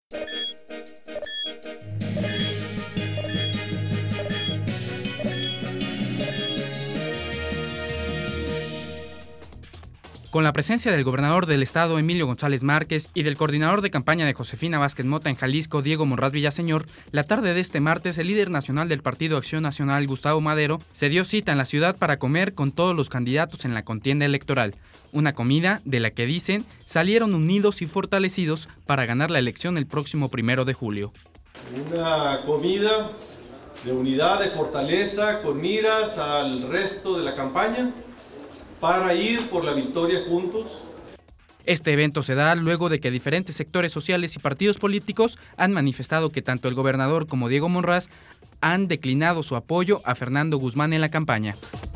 Con la presencia del gobernador del estado, Emilio González Márquez, y del coordinador de campaña de Josefina Vázquez Mota en Jalisco, Diego Monraz Villaseñor, la tarde de este martes, el líder nacional del Partido Acción Nacional, Gustavo Madero, se dio cita en la ciudad para comer con todos los candidatos en la contienda electoral. Una comida de la que dicen salieron unidos y fortalecidos para ganar la elección el próximo 1 de julio. Una comida de unidad, de fortaleza, con miras al resto de la campaña, para ir por la victoria juntos. Este evento se da luego de que diferentes sectores sociales y partidos políticos han manifestado que tanto el gobernador como Diego Monraz han declinado su apoyo a Fernando Guzmán en la campaña.